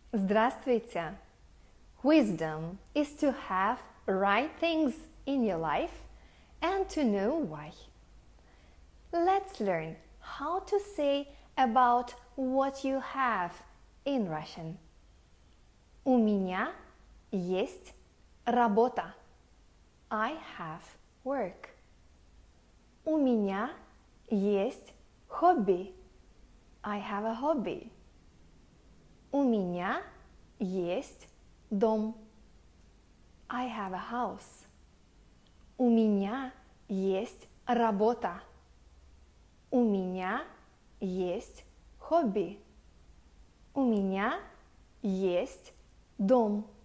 Здравствуйте! Wisdom is to have right things in your life and to know why. Let's learn how to say about what you have in Russian. У меня есть работа. I have work. У меня есть хобби. I have a hobby. У меня есть дом. I have a house. У меня есть работа. У меня есть хобби. У меня есть дом.